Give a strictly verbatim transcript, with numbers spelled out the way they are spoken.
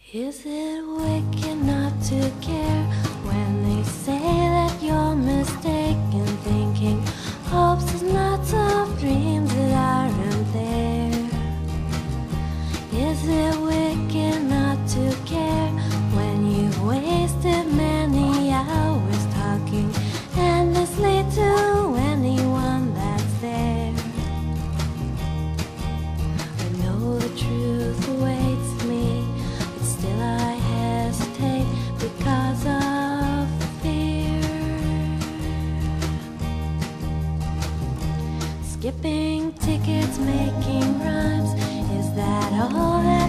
Is it wicked not to care when they say that you're mistaken, thinking hopes is not of dreams that aren't there? Is it wicked not to care when you've wasted many hours talking endlessly to anyone that's there? I know the truth awaits me, but still I hesitate because of fear. Skipping tickets, making rhymes, is that all that